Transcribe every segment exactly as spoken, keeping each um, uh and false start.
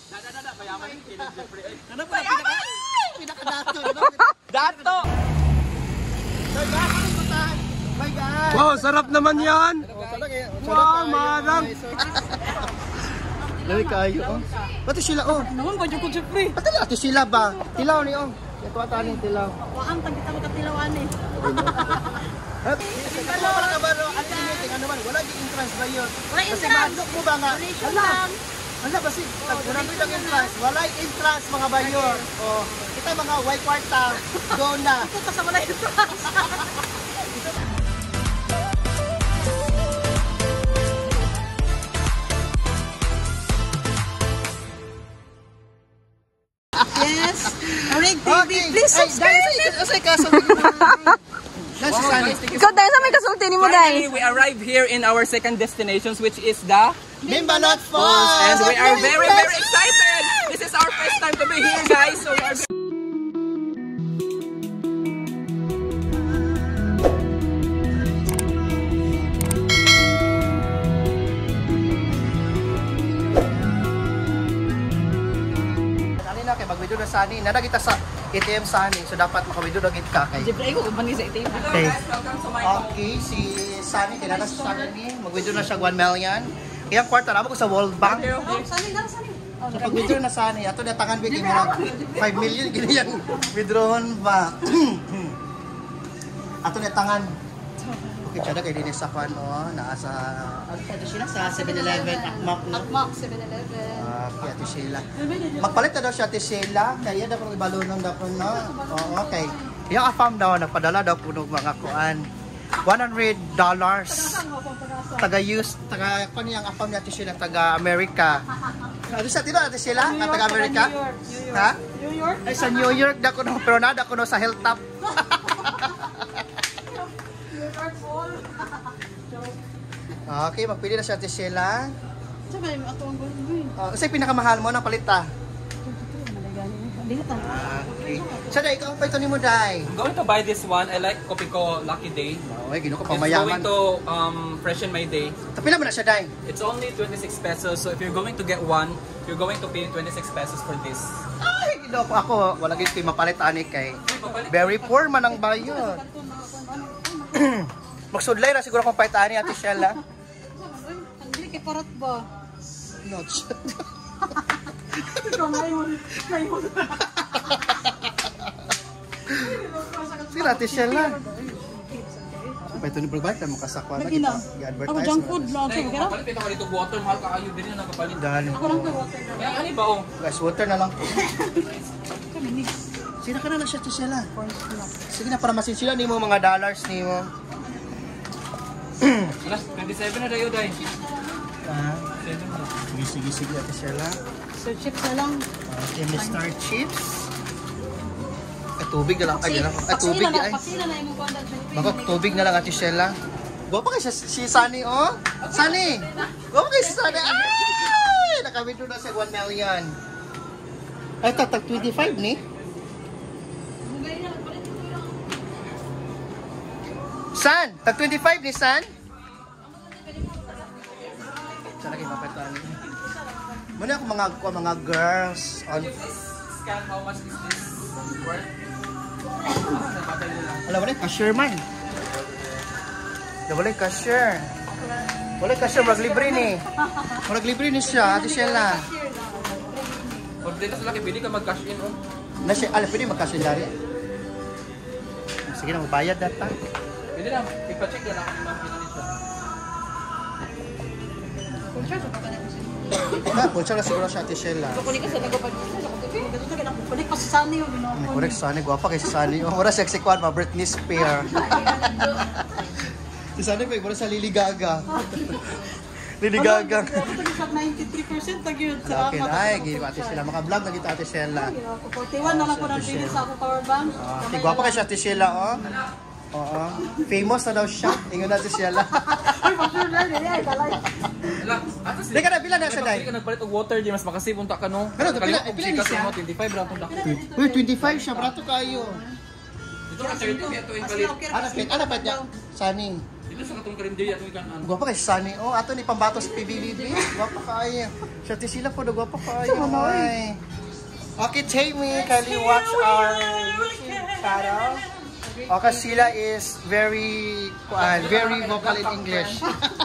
Dada, dada, mayaman yung Killing Jeffrey. Ano pa pinaka pinakadato? Dato! My God, my God! Wow, sarap naman yan! Wow, marang! Lawi kayo, oh. Bato sila, oh. Naman ba yung Jeffrey? Bato na ito sila ba? Tilaw ni, oh. Ito ata ni tilaw. Waang tagita mo katilawan eh. Ano wala ka ba, no? At meeting, ano man, wala yung entrance ba yun? Wala Kasi entrance. maandok mo ba nga? Donation Hala, lang. hala, basi, tag-unabit ang entrance. Wala yung entrance, mga bayor. Oh, kita mga white kwarta, doon na. Ito ka sa wala entrance. Yes. Orig T V, please subscribe. Asay ka sa Nasa sana. Ikaw tayo sa may kasulti ni mo, Finally, Day. we arrived here in our second destinations, which is the... Bimbalot Falls! And we are very, very excited! This is our first time to be here, guys! So we are... Kanina kay mag-video na sani, nanagita sa A T M sani, so dapat maka-video na gid ka kay. Jeffrey, ko kumani sa ito. Okay. Okay, si Sani kinala sa Sani ni, mag-video na siya one million. Iyang kwarta na ko sa World Bank. Oh, sali lang, sali. So pag withdraw na Sani, ato na tangan bigay mo five million gini yang withdrawon ba. Ato na tangan. Okay, siya kay dinis sa kwan oh, naa sa ano ito sila sa seven eleven Akmak no. Akmak, seven eleven. Ah, kaya ito sila. Magpalit na daw siya ito sila. Kaya daw kung ibalunong daw po, no? Oo, okay. Yung afam daw, nagpadala daw po ng mga kuan. one hundred dollars. Taga-use, taga, kung yung afam niya ito sila, taga-America. Ano sa tino natin sila? Na taga-America? Ha? New York? Ay, sa New York daw ko no, pero nada ko no sa Hilltop. Okay, magpili na siya ito sila. Sabi, ato ang gawin. Uh, kasi pinakamahal mo ng palita. Hindi ka Okay. Sada, ikaw pa ito ni mo, Day. I'm going to buy this one. I like Kopiko Lucky Day. Okay, gino ko It's pamayaman. going to um, freshen my day. Tapila mo na siya, Day. It's only twenty-six pesos. So if you're going to get one, you're going to pay twenty-six pesos for this. Ay, gino ko ako. Wala gito yung mapalit ani kay. Very poor man ang bayon. Magsudlay ra siguro kung paitaan ni Ate Shella. Hindi kay parot ba? Not shit. Ikaw ngayon. Ngayon. Sila Ate Shella. Pa ito ni provide mo kasakwa na kita. Ako I-advertise. junk food lang. Ay, kung kapalit ito ka dito water, mahal ka kayo din yung nakapalit. Dahil Ako lang ko water. Kaya ano ba oh? guys, water na lang. Kami ni. Sina ka na lang siya Ate Shella. Sige na para masin sila ni mo mga dollars ni mo. Alas, twenty-seven na dayo, Day. Ah, sige sige sige Ate Shella. So chips na lang. Okay, Mister Chips. Ay, tubig na lang. Ay, na lang. Ay, tubig di ay. Pasila na yung mukha dahil. Bako, tubig na lang Ate Shella. Gwapa kayo si, si Sunny, oh. Sunny! Gwapa kayo si Sunny. Ay! Nakawithdraw na sa one million. Ay, tatag twenty-five ni. San? Tag twenty-five ni San? Sana kayo mapatuan. Muna ako mga, mga girls on... Scan how much is this worth? Wala, wala, cashier man. Wala, cashier. Wala, cashier, maglibre ni. Maglibre ni siya, Ate Shella. Pag dito sa laki, pwede ka mag-cash in, oh. Na siya, alam, pwede mag-cashier dari? Sige na, magbayad data. Pwede na, ipacheck na lang kung ma'am pinanit siya. Ah, puncha na siguro siya, Ate Shella. Kunin ka sa nagapag. Kunin ka sa Sunny yung May correct, Sunny. Guwapa kay si Sunny. Oh, wala sexy kwan, ma Britney Spears. Si Sunny pa, wala sa Lily Gaga. Lily Gaga. ninety-three percent tag-yun. Okay, ay, gini ko Ate Shella. Maka-vlog na kita, Ate Shella. forty-one na lang ko ng video sa ako power bank. Okay, guwapa kay siya, Ate Shella, oh. Oo. Famous na daw siya. Ingon na, Ate Shella. Ay, pa-sure na rin. Ay, kalay. Wala, atas Di ka na, pila na sa day? Hindi ka nagpalit og water, di mas makasipon ta ka no. Pero, pila- Kalimutan pila si ni kasi siya? mo twenty-five ra tong dako. Uy, twenty-five siya, brato kayo. Dito ka thirty kaya to invalid. Ano, pet, ano, pet niya? Sunny. Ito sa katong karinderya atong kanan. Gwapa kay Sunny. Oh, ato ni pambatos P B B B. Gwapa kaayo. Siya ti sila po do gwapa kaayo. Ay. Okay, Tammy, can you watch our YouTube channel? Okay, sila is very uh, very vocal in English.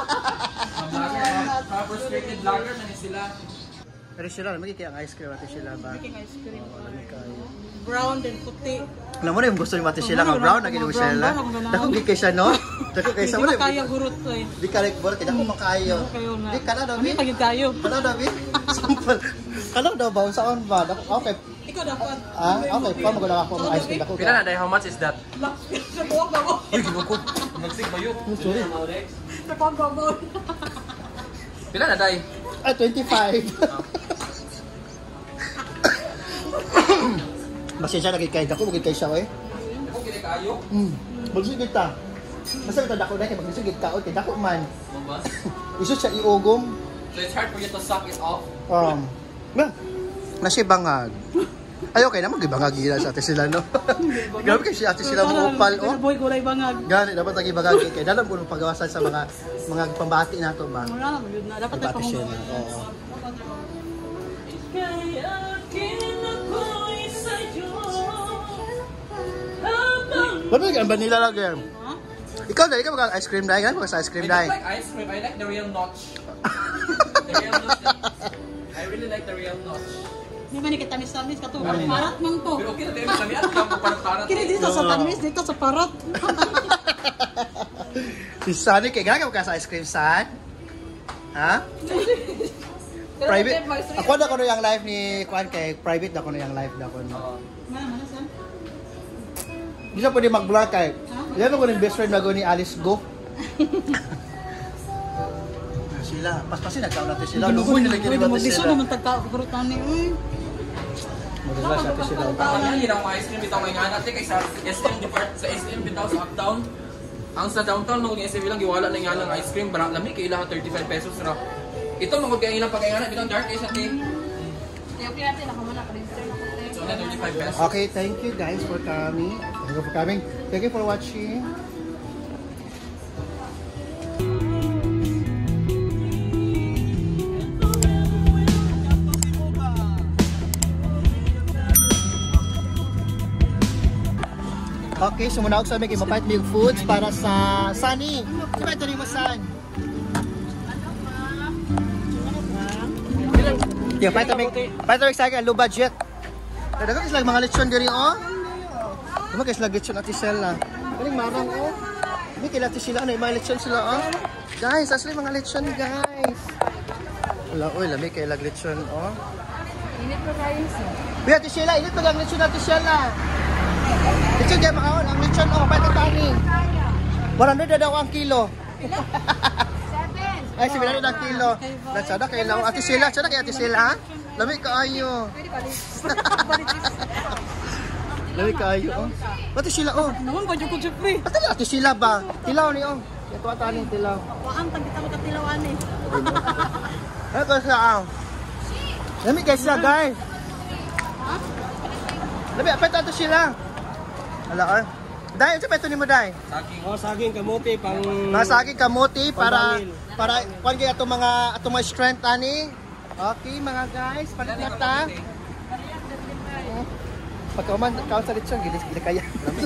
Mga frustrated vlogger na ni sila. Pero sila, magiging ang ice cream natin sila ba? Making ice cream. Oh, alam kayo. Brown din puti. Alam mo na yung gusto ni Mati sila nga brown, naging mo sila. Dako gikay siya, no? Dako kay sa Hindi mo. makaya gurot to eh. Di ka like bor, kaya ako makayo. Kayo na. Di ka na daw, Kami Bi? pagin kayo. Kana daw, Bi? Sample. Kana daw ba? Saan ba? Dako, okay. Ikaw dapat. Ah, okay. Pa magula ako ang ice cream. Dako Pila na dai, how much is that? Sa buwag ba mo? Uy, ginuko. Magsig bayo. Sorry. Sa buwag ba mo? Pila na dai? Ah, twenty-five. Masya lagi kay dako, magiging kay siya, eh. Ako kini kaayo. Hmm. Magsigit ta. Basta ito dako na kay magsigit ka, okay, dako man. Mabas. Iso siya iugong. So it's hard for you to suck it off. Um, na, nasi bangag. Ay, okay naman, gibangag gila sa ate sila, no? Grabe kasi ate sila mo upal, oh. Boy, gulay bangag. Gani, dapat lagi bagag kay dalam po pagawasan sa mga mga pambati nato ba? Wala na, yun na. Dapat tayo Pambati siya na. pamumuhay. Oo. Ba't ang vanilla lagi? Ha? Ikaw na, ikaw mag-ice cream dahil. Gano'n mag ice cream I don't dahil. like ice cream. I like the real notch. The real notch. I really like the real notch. Hindi man kita tamis-tamis ka to. Parat man to. Pero okay na tayo kami at kamo parang parang. Kini dito sa tamis, dito sa parat. Si Sunny, kaya gano'n ka sa ice cream, San? Ha? Private. Ako na ko na yung live ni Kwan kay private na ko na yung live na ko. Oo. Mana, mana, Sam? Hindi siya pwede mag-vlog kay. Yan ko ng best friend bago ni Alice Go. Sila, pas-pasin nagkaon natin sila. Lumoy na lagi ni Mati Magdiso sila. naman tagka-kurutan ni. Uy. Magdala sa atin sila. Ang ang hirang ice cream bitaw ngay nga natin kay sa S M depart sa S M bitaw sa uptown. Ang sa downtown mga S M lang giwala na nga lang ice cream barang lami kay ilang thirty-five pesos ra. Ito mga kay ilang pagkaingana bitang dark is ate. Okay natin ako muna ka-register na ko. So na thirty-five pesos. Okay, thank you guys for coming. Thank you for coming. Thank you for watching. Okay, so muna ako sa amin, mapait mo yung foods para sa Sunny. Di ba ito rin mo, Sun? Yeah, pait kami, pait kami sa akin, low budget. Dagan kasi lang mga lechon diri, oh. Duma kasi lang lechon ati sila. Kaling marang, oh. Hindi kila ati sila, ano, yung mga lechon sila, oh. Guys, asli mga lechon, guys. Wala, oy, lami kay lag lechon, oh. Init pa kayo sa. Biya ati sila, init pa ang lechon ati sila. Lechon kaya makaon, ang lechon, oh, pait ang tani. one hundred na daw ang kilo. Ay, si Bilal na kilo. Natsada kay Lao. Ate Sila, tsada kay Ate Sila. Lami kaayo. Lami kaayo, oh. Ate Sila, oh. Naman ba yung Jeffrey? Ate Ate Sila ba? Tilaw ni, oh. Ito ata ni tilaw. Waang tagkita mo katilawan eh. Ano ko sa, ah. Lami kay sila, guys. Lami, apet Ate Sila. Hala, oh. Dahil, sa peto ni mo, Day? Saging. Oh, saging kamote pang Mga saging kamuti para Pambangil. para kuan kay ato mga ato mga strength ani. Okay mga guys, palit na ta. Pagkauman kaon sa lechon gid gid kaya.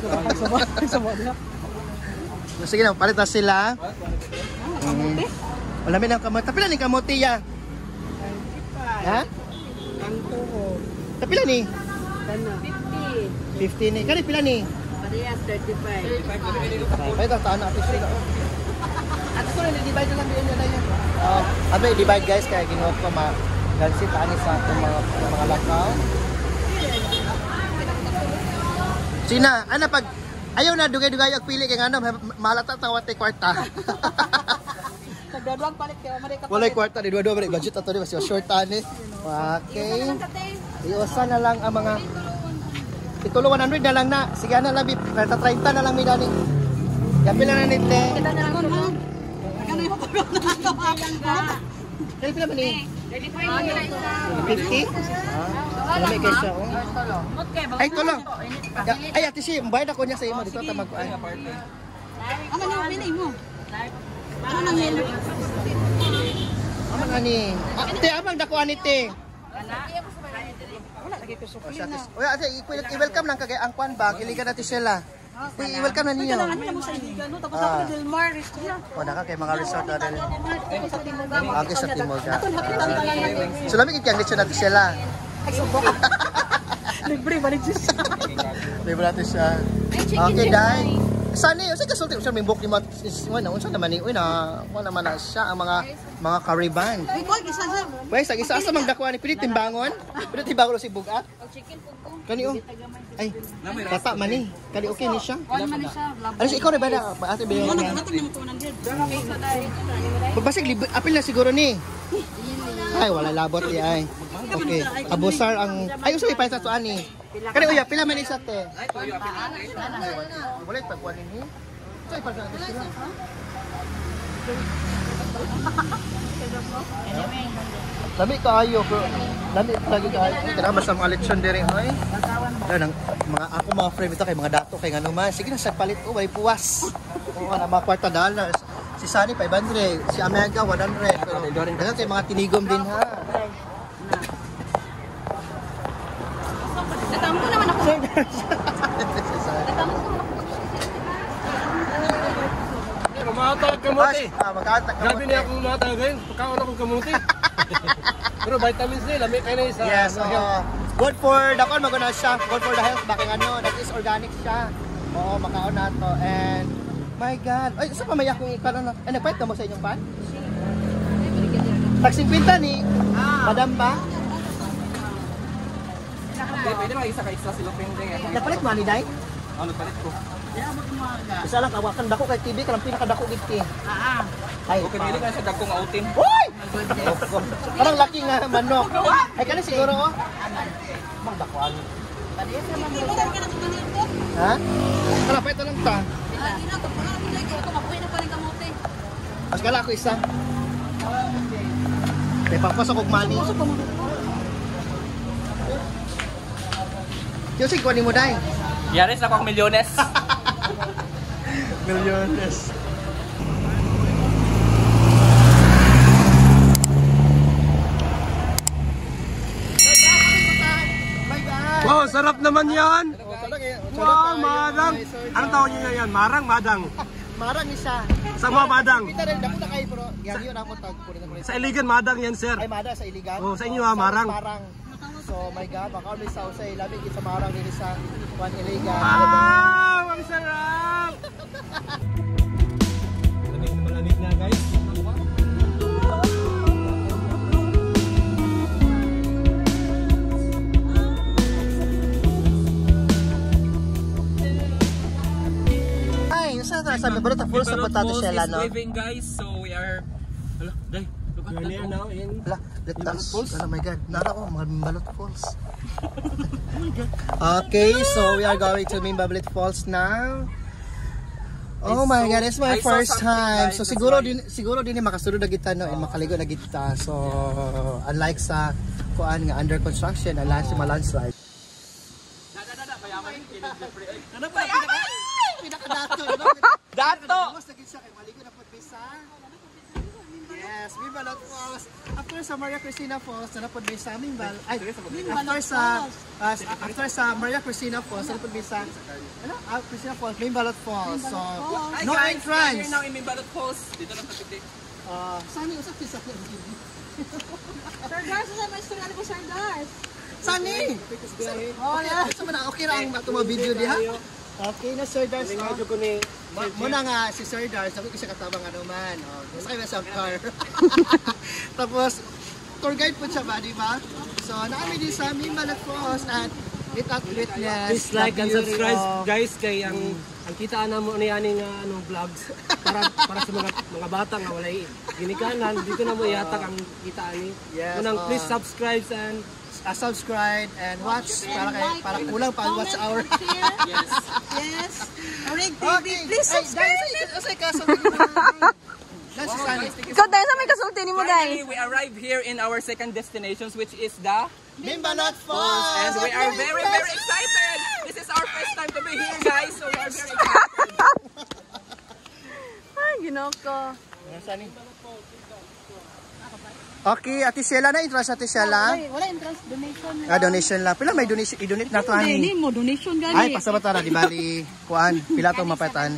Sige na, palit na sila. Kamuti. Wala mi nang kamuti. Tapila ni kamuti ya. Ha? kanto ko. Tapila ni? Kana. fifty ni. Kani pila ni? Parehas thirty-five. Ay, ta taana ato sila. At ko ni divide na lang din na yan. Oh, abe divide guys kaya ginuha ko ma gansit ani sa atong mga mga lakaw. Sina, ana pag ayaw na dugay-dugay og pili kay ngano malata tawat tay kwarta. Nagdadwang palit kayo, mali ka. Walay kwarta di dua-dua balik budget ato di kasi short ani. Okay. Iusan na lang ang mga itulo one hundred na lang na. Sige na labi, thirty na lang mi dani. Gabi lang na nite. Kita na lang ko. Ano yung pagod na lang ka? Kaya pila man ni? thirty-five na lang isa. fifty? Ah, lami kay siya. Oh. Okay, Ay, tulong. Ay, ate si, bayad ako niya sa imo dito ta magkuan. Ano yung pinay mo? Ano nang hello? Amang ani. Ah, te, amang dakuan ni te. Wala lagi ko O, sa atis. O, ate, i- i-welcome lang kagay ang kwan ba? Iligan natin sila. I- I-welcome na ninyo. Kailangan nila mo sa Iligan, no? Tapos ako Del Mar, Restria. O, naka kay mga resort na rin. Sa Timuga. Agi sa Timoga. Ato, nakita ang talangan. So, lamig ikang lechon natin sila. Ay, subok. Libre, balik siya. Libre natin siya. Okay, Day. Saan eh? Saan kasulti? Saan may book ni Mat? Wala, unsa naman ni? Uy, na, wala naman na siya ang mga mga kariban. Uy, Koy, isa sa... Wais, ang isa sa magdakuan ni Pilit timbangon. Pilit timbangon si Bugat. Kani oh. Ay, tata man ni. Kani okay ni siya. Kuan man siya. Ano si ikaw na ba na? Ate ba? Ano natin naman ko nang dito. Basig libre apil na siguro ni. Ay, wala labot di ay. Okay. Abusar ang ay usa ipay sa tuan ni. Kani uya pila man isa te. Ay, tuyo apil natin. Wala pagkuan ni. Say pa sa sila. Lami kaayo ko. Lami lagi kaayo. Kana basta mga lechon diri ay. Ano mga ako mga friend ito kay mga dato kay ngano man. Sige na sa palit ko way puwas. Oo na mga kwarta dollars. Si Sunny five hundred, si Amega one hundred. Pero dagan kay mga tinigom din ha. Natampo naman ako. Kumatag kamuti. Ah, magkatag Grabe niya akong matag ngayon. Pagkaon akong kamuti. Pero vitamins nila, lamig kayo na isa. Yes, oo. Good for the kon maguna siya. Good for the health. Bakit ano, that is organic siya. Oo, makaon na to. And my God. Ay, sa pamaya kong ikaw na. Ay, nagpahit ka mo sa inyong pan? Taksing pinta ni Madam ba? Pwede, pwede mag-isa ka extra sila pending eh. Nagpalit mo ni Day? Ano palit ko? Isa lang kawakan dako kay T V kalang pinakadako gid Ah, Ay. Okay, pwede ka sa dagkong outin. Hoy! Parang laki nga manok. Ay kana siguro oh. Mang dakuan. Ha? Kana pa ito lang ta. Mas kala ako isa. May papasok og money. Yo sig kunin mo Day. Yaris na akong milyones. Milyones. Wow, sarap naman yan. Wow, madang. Anong tawag niyo yan? Marang, madang. Marang isa. Sa mga madang. Kita rin dako na kay bro. Yan yun ako tag kunin ko. Sa Iligan, madang yan, sir. Ay mada sa iligan. Oh, sa inyo ha, marang. Marang. So my God, baka may sausay labi sa marang din sa Juan Iligan. Wow, ang sarap. Lamig na malamig na, guys. Ay, saan tayo sabi bro? Tapos sa potato shell ano? Waving guys, so we are... Hala, day. Look at We're near that. now in... Hala, let us. Falls? Oh my God, nara ko mga Mimbalot Falls. Okay, so we are going to Mimbalot Falls now. Oh my God, it's my I saw first something, time. guys, So that's siguro why. din siguro din ni makasulod na kita no, and makaligo na kita. So unlike sa kuan nga under construction, ang land si landslide. Ano ba? Pinakadato. Dato! Mas naging siya kay maligo na pod bisa. Yes, Mimbalot Falls. After sa Maria Cristina Falls, na pod bisa Mimbal. Ay, after sa uh, after sa Maria Cristina Falls, na pod bisa. Ano? Ah, Cristina Falls, Mimbalot Falls. So, Hi no guys, we're entrance. here now in Mimbalot Falls. Dito lang sa titik. Ah, saan yung usap sa Sir Dars, ano ba istorya ko Sir Dars? Sani? Oh, yeah. So, man, okay ra ang matuma video diha. Okay na Sir Dars. Medyo ko ni... Muna nga si Sir Dars, sabi ko siya katabang ano man. Oh, gusto kayo sa car. Tapos, tour guide po siya ba, di ba? So, naami din sa Mimbalot Falls at Meet at Witness. Please like the and beauty subscribe, of- guys, kay ang ang kitaan na mo ni aning uh, ano vlogs para para sa mga mga bata nga walay ginikanan dito na mo ihatag ang kitaan ni. Yes, Unang oh. please subscribe and Uh, subscribe and watch para kay para kulang pa watch hour. Yes. Yes. Rig T V, Okay. please subscribe. Ay, say ka sa video. That's Sunny. Ikaw dahil sa may kasulti ni mo Finally, we arrived here in our second destinations, which is the... Mimbalot Falls. And we are very, very excited! This is our first time to be here, guys, so we are very excited. My Ginoko. Okay, Ate Sheila na entrance Ate Sheila. Wala, wala entrance donation. Ah, donation lang. Pila may donation i-donate na to Hindi ani. mo donation gani. Ay, pasabot ra di bali kuan pila to mapatan.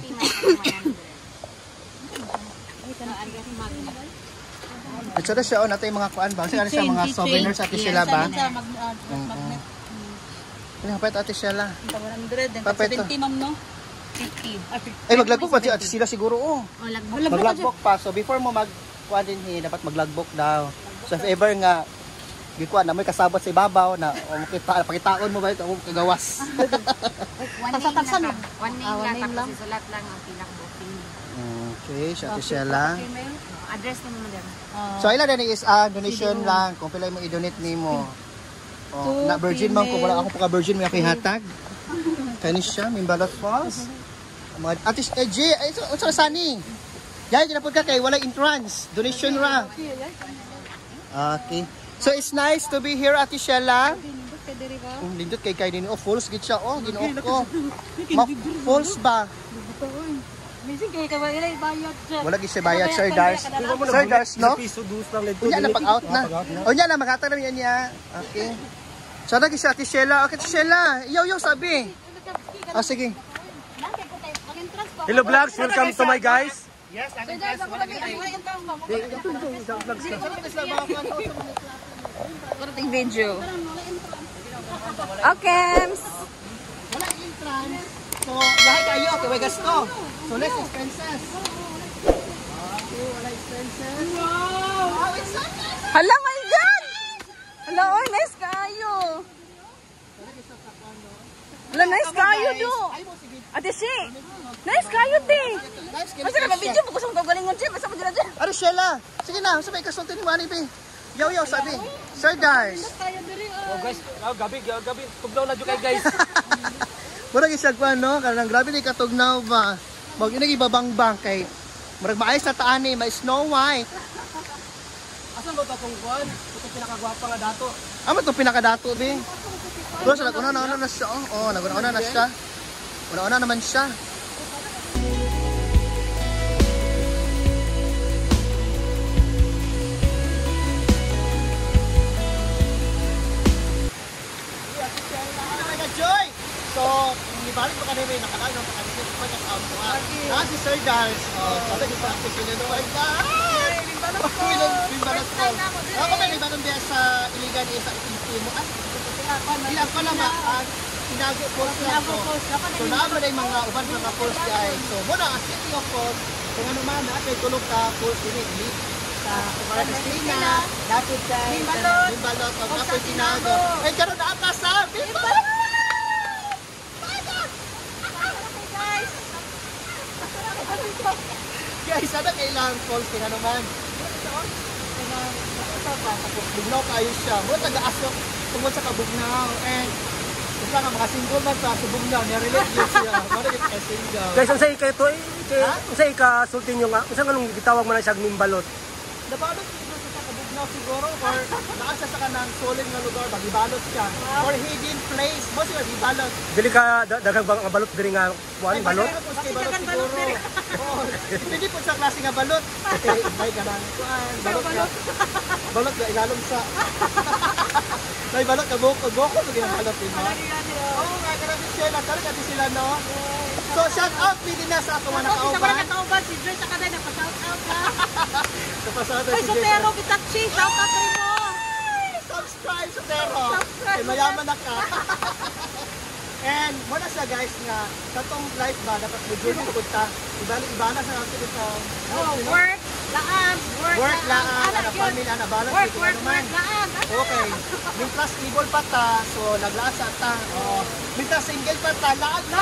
At saka siya oh natay mga kuan ba? Kasi siya mga souvenirs Ate Sheila ba? Magnet. Ano pa Ate Sheila? one hundred and Papet to. seventy ma'am no? fifty. Ay maglagbook pa si Ate Sheila siguro oh. Oh, lagbok. Maglagbok pa. So before mo mag kuan din hi, dapat maglagbok daw. So if ever nga gikuan na may kasabot sa ibabaw na o makita pakitaon mo ba ito kung kagawas. One name Taksa-taksa lang. no? One name Ah, one lang. name lang. Tapos isulat lang ang pilang booking. Okay, siya Ate Sheila. Address na mo din. So ila din is ah, donation lang kung pila mo i-donate nimo. Oh, na virgin man ko wala ako pa ka virgin may ako ihatag. Kani siya Mimbalot Falls. Mga Ate eh, J, ay so, so sani. Yay, ginapod ka kay wala entrance. Donation ra. Okay. So it's nice to be here Ate Sheila. Oh, lindot kay kay din oh falls gid siya oh Ginoo ko. Ma falls ba? Amazing kay ka wala bayad siya. Wala gid siya bayad Sir Dars. Sir Dars no? Piso dus lang nito. Unya na pag-out na. Unya na maghatag na niya. Okay. So lagi siya Ate Sheila. Okay Ate Sheila. Yo yo sabi. Ah sige. Hello vlogs, welcome to my guys. Yes, So guys, ako lagi wala entang mo. Konting video. Okay. Wala entrance. So, lahat kayo kay way gasto. So less expenses. Okay, wala expenses. Wow! It's so nice. Hala, my God! Hala, oy, nice kayo. Hala, nice kayo do. Ate si, nice kayo te. Guys, Basta ka video mo kusang kagalingon siya, basta mo dila dyan. Ano Sheila? Sige na, sabay kasulti ni Manny P. Yo yo sabi. Sir Dars. Kaya diri, Oh guys, oh, gabi, gabi. Tugnaw na jud kay guys. Murag isag pa no, kanang grabe ni katugnaw ba. Mag ina gibabangbang kay murag maayos na taani, may Snow White. Asan ba ta tong kuan? Ito pinakagwapa nga dato. Amo to pinakadato be. Pero sa naguna na na siya oh. Oh, naguna na siya. Una-una naman siya. Joy! So, ibalik pa kanina yung nakalala ng pagkakit pa ng out mo. Ah, si Sir Dars. Oh, sabi ko sa akin, sinunuan ka. Ay, limbalas ko. Limbalas ko. Ako may limbalas biya sa iligan sa itin mo. Ah, bilang ko naman. Sinago Falls lang ko. So, naman ay mga uban mga falls guys. So, muna, ang city of falls, kung ano man, natin tulog ka falls ini. Sa Maracasina, dapat sa Limbalot, Limbalot, o dapat Tinago. Ay, karoon na ata sa Limbalot! Guys, sana kailangan falls kaya naman. Bugnaw kayo siya. Muna taga-asok tungkol sa kabugnaw. And basta nga mga single man sa subugnaw, nirelate yun siya. Muna yung ka-single. Guys, ang sa ika ito eh. Ang sa ika sulti nyo nga. Ang sa anong gitawag mo na siya Mimbalot. Nabalot siguro siya sa kabugnaw siguro or naan siya sa kanang solid na lugar, magibalot siya. Or hidden place, mo siya magibalot. Dili ka da- daghang bang balot diri nga kuan balot. Balot siguro. Oo. Hindi po sa klase nga balot. Kasi may ganang kuan, balot nga. Balot nga ilalom sa. May balot ka bukod, bukod sa ginabalot din mo. Oo nga, ganang si Sheila, talaga din sila no. So shout out din na sa ako mga Sa nakauban. mga katauban, si Joy sa kaday, nagpa-shout out na. Sa pasada Ay, si Sotero, Bitakchi, shout out rin mo. Subscribe sa Tero. Subscribe. Kay mayaman na ka. And muna siya guys nga sa tong live ba dapat medyo yung punta. Ibalik iba na sa natin sa Oh, work, laan, work, work laan, Ano, ana yun. family, ana balance Work, dito work, naman. work, laan. Okay. Mintas ibol pa ta, so naglaan sa ta. Oh. Mintas single pa ta, laan na.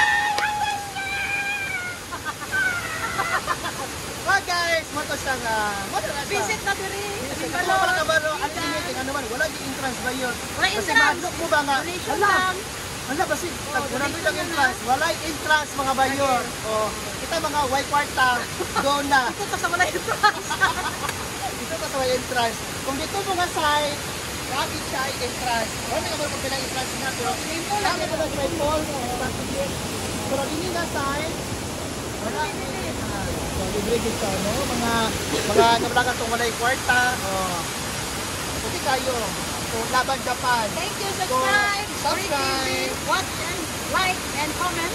Ah guys, mo to siya nga. Mo to siya. Visit na diri. Kasi kung wala ka ba no, unlimited, ano naman, wala di entrance ba yun? Wala Kasi entrance. maadlok mo ba nga? Donation Wala. lang. Wala ba si tagpunan mo yung entrance? Wala yung entrance mga bayor. O, kita mga white kwarta, go na. Ito to sa wala entrance. Dito ka sa white entrance. Kung dito mo nga side, lagi siya ay entrance. Wala na naman kung pilang entrance na, pero kami mo na sa fall, pero hindi nga side, wala yung entrance. So, libre gid ka, no? Mga, mga kabalagan itong walay kwarta. Oh. Okay kayo. So, Laban Japan. Thank you, subscribe. So, subscribe. Watch and like and comment.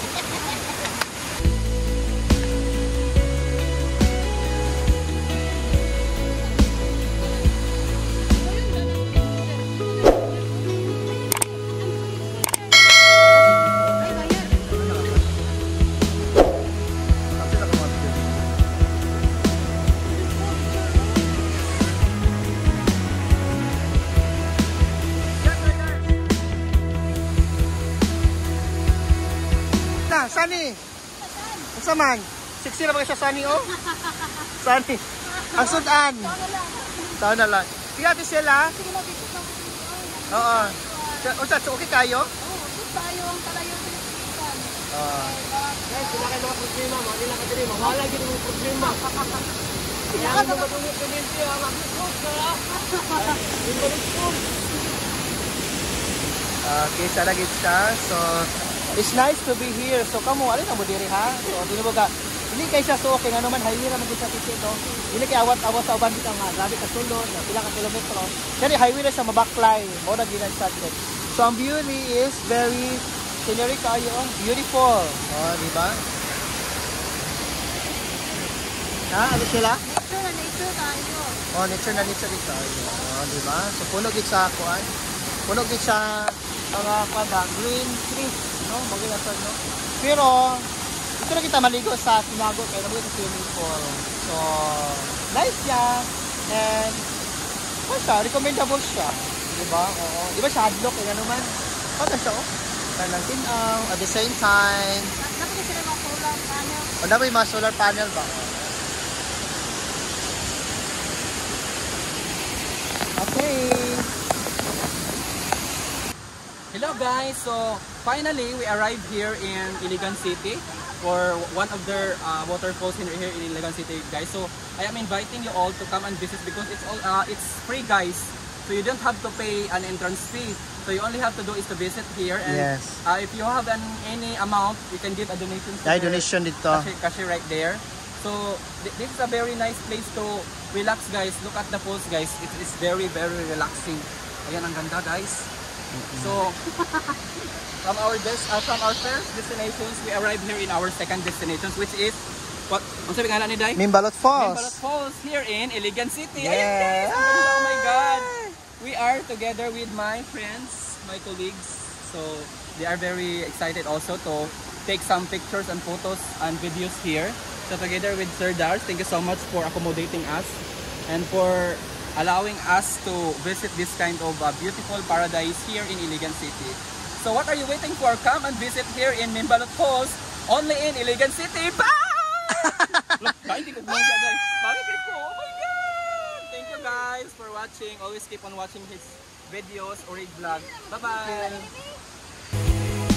Na, Sunny. Asa man? Sexy na ba siya, Sunny, oh? Sunny. Ang sudan. Taon na lang. Sige, ate sila. Oo. Usa, okay kayo? Oo. Guys, sila kayo mga problema, mga nila ka diri, mawala gid ang problema. Kaya ano ba itong community ang mag-post na? Okay, sana gid siya. So, it's nice to be here. So, kamo, alin ang mo diri, ha? So, di mo ka, hindi kayo siya so okay. Nga naman, highway naman din siya ticket, no? Hindi kayo awat-awat sa uban bitang nga. Grabe ka sulod, na pila ka kilometro. Kaya highway na siya mabaklay. Mo na ginan siya. So, ang beauty is very scenery kayo, oh. Beautiful. Oh, di ba? Ha? Ano sila? Nature na nature tayo. Oh, nature na nature dito. Oh, di ba? So, puno gid sa kuan. Puno gid sa mga kuan green trees, no? Magina sa no. Pero ito na kita maligo sa Tinago kaya naman sa swimming pool. So, nice siya. And ano siya, recommendable siya. Di ba? Oo. Di ba siya hadlock kaya naman? Ano siya, oh? Kanang tinaw, at the same time. Dapat kasi sila mga solar panel. O, dapat yung mga solar panel ba? Okay. Hello guys, so finally we arrived here in Iligan City for one of their uh, waterfalls in here in Iligan City, guys. So I am inviting you all to come and visit because it's all uh, it's free, guys. So you don't have to pay an entrance fee. So you only have to do is to visit here, and Yes. uh, if you have an, any amount, you can give a donation. to Dahil the donation dito. Cashier, cashier right there. So th this is a very nice place to relax, guys. Look at the falls, guys. It is very very relaxing. Ayan ang ganda, guys. So from our des uh, from our first destinations, we arrived here in our second destinations, which is what? Ang sabi nga ni Day? Mimbalot Falls. Mimbalot Falls here in Iligan City. Yeah. Ayan, guys! Ang ganda, oh my God! We are together with my friends, my colleagues. So they are very excited also to take some pictures and photos and videos here. So together with Sir Dars, thank you so much for accommodating us and for allowing us to visit this kind of uh, beautiful paradise here in Iligan City. So what are you waiting for? Come and visit here in Mimbalot Falls, only in Iligan City. Bye! Bakit hindi ko bumangga, guys? Bakit ko? Oh my God! Thank you guys for watching. Always keep on watching his videos or his vlog. Bye-bye!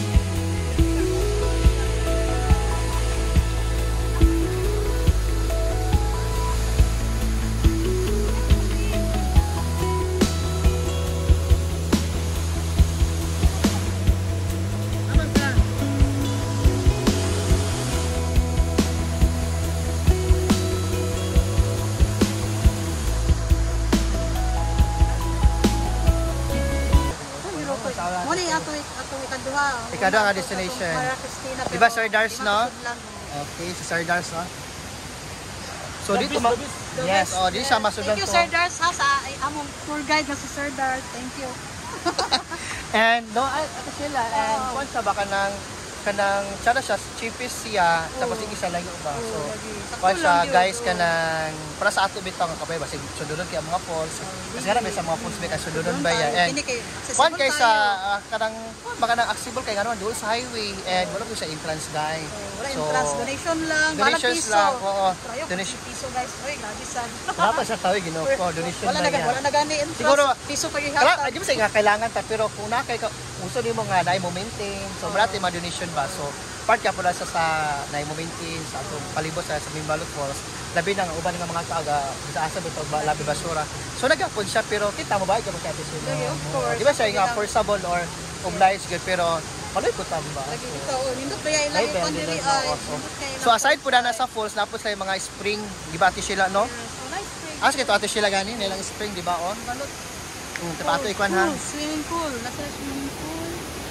Muna yung ato ato ikaduha. Ikaduha nga destination. Para Cristina. Di ba, Sir Dars, no? Okay, si Sir Dars, no? So dito ma yes, oh, dito siya masudan Thank you, to. Sir Dars, ha, sa ay, among tour guide na si Sir Dars. Thank you. And no, ay ato sila and kung sa baka nang kanang tsara siya cheapest siya tapos hindi siya layo ba. So kung siya guys kanang para sa ato bitaw nga kabay basig sududon kay mga falls. Kasi nga may sa mga falls may kasududon ba ya. And kung kay sa uh, kanang baka nang accessible kay nga naman doon sa highway and wala ko sa entrance guys. Wala entrance, donation lang, donations piso. lang, oo. Donation Donation. piso guys. Oy, grabe sad. Wala pa siya tawag gino ko donation Wala ba na yan. wala na gani entrance. Siguro piso pa yung kaya hatag. di mo sa nga kailangan ta pero kung na kay ka uso nimo nga dai mo maintain so brate ma donation ba so part ka pala sa sa dai mo maintain sa atong palibot sa, sa Mimbalot Falls labi na nga uban nga mga tao ga sa asa bitaw ba labi basura so nagapon siya pero kita mo ba ka mo kay sila Of course. di ba siya nga forcible or obliged good pero Kaloy ko tamba. Lagi ito, oh, nindot ba yan Ay, ilagay ko bende diri na ay. sa So aside po na nasa falls, napos kayo mga spring, di ba ate sila, no? So nice spring. As kito ate sila gani, nilang spring, di ba, oh? Balot. Hmm, tipa ato ikwan ha. Pool, swimming pool. Nasa swimming pool.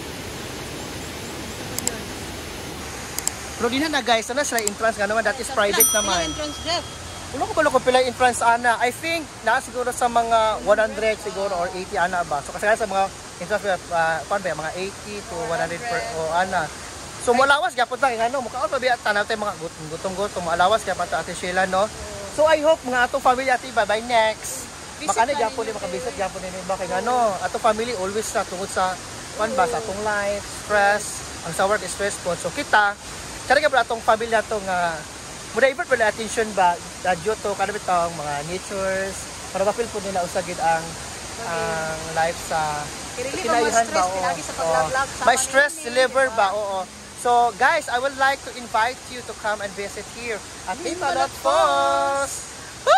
Pero din na guys, ano sila entrance nga naman, that is private naman. Entrance depth. Ulo ko ba ko pila entrance ana? I think na siguro sa mga one hundred siguro or eighty ana ba. So kasi sa mga entrance uh, paano ba mga eighty to one hundred per o ana. So mulawas gyapon lang ngano mukha pa biya tanaw tay mga gutong-gutong mulawas gyapon ta ate Sheila no. So I hope mga ato family ati bye bye next. Makani gyapon ni makabisit gyapon ni ba kay ngano. Ato family always sa tungod sa pan ba sa atong life, stress, ang sa work is stressful. So kita kaya ka atong family nato nga muna ibig pala attention ba radyo to kada bitong mga natures para mapil po nila usagid ang ang life sa I-relieve ang mga stress pinagi sa pag-vlog sa may stress deliver ba oo. So guys, I would like to invite you to come and visit here at Timbalot Falls. Woo!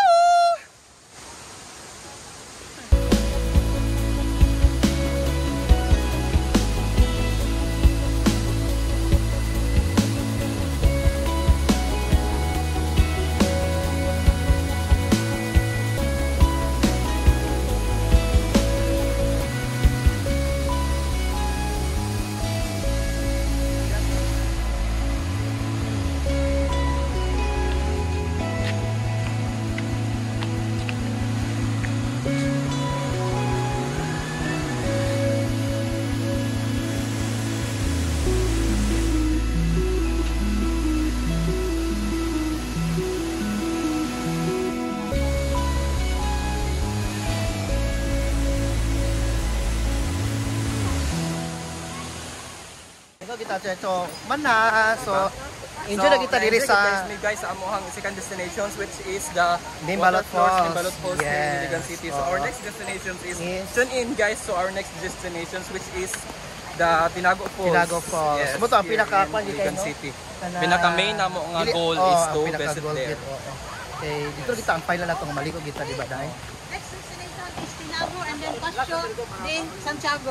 Kita so mana so enjoy na kita diri sa guys sa amohang second destinations which is the Timbalot Falls. Timbalot Falls in Yes. Iligan City. So Oo. our next destinations is Yes. tune in guys to our next destinations which is the Tinago Falls. Tinago Falls. Yes, Buto ang here pinaka in kwan di kayo, Iligan no? City. Kana- Pinaka main na mo nga Dili- goal oh, is ang to pinaka visit goal there. gid, oo. Okay, dito kita ang final na tong maliko kita di ba dai? Next destination is Tinago and then Pasyo, then Santiago.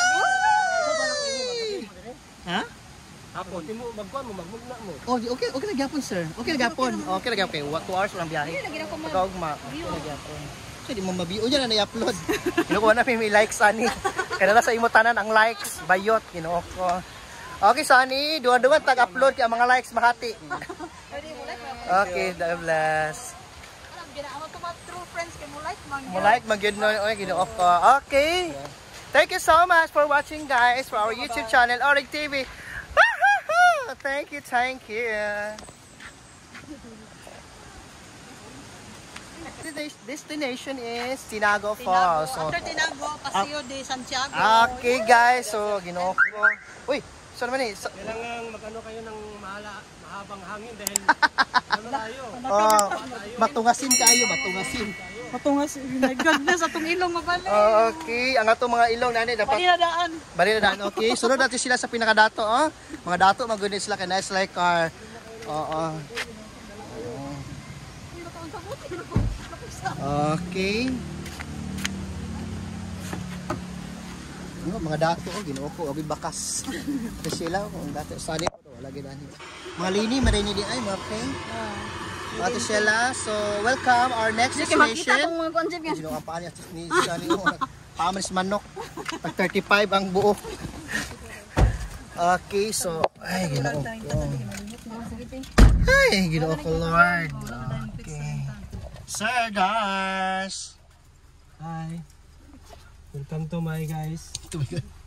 Ha? Hapon, timo magkuan mo, magmugna mo. Oh, okay, okay na gyapon sir. Okay na gyapon. Okay na gyapon. Okay, what two hours lang biyahe. Pagkaugma. Okay na gyapon. So di mo mabiyo diyan na i-upload. Kinukuha na may likes ani. Kaya na sa imo tanan ang likes bayot kinuo ko. Okay Sunny, duwa-duwa tag-upload kay ang mga likes mahati. Okay, God bless. Alam gina ako to mga true friends kay mo like man. Mo like magyud no oy ginuo ko. Okay. Thank you so much for watching guys for our YouTube channel Orig T V. Thank you, thank you. Destination is Tinago Falls. So, After Tinago, Pasyo de Santiago. okay guys, so ginoo ko. Uy, so naman eh. So, Kailangan magano kayo ng mahala, mahabang hangin dahil ano tayo. oh, matungasin kayo, matungasin. Patungas, my goodness, atong ilong mabalik. Okay, ang atong mga ilong nani dapat Bali na daan. bali na daan. Okay, sunod natin sila sa pinakadato, oh. Mga dato magunin sila kay nice like car. Oo. Okay. Ano mga dato oh, ginoo ko abi bakas. Ito sila kung dato sa ko wala gid ani. Mga lini marini di ay mga friend. Ate Sheila, so welcome our next Sige, makita destination. tong mga concept niya. Sino ang paan niya ni Shani mo. Pamaris manok. Pag thirty-five ang buo. Okay, so ay ginoo ko. Ay ginoo ko Lord. Okay. Sir Dars. Hi. Welcome to my guys.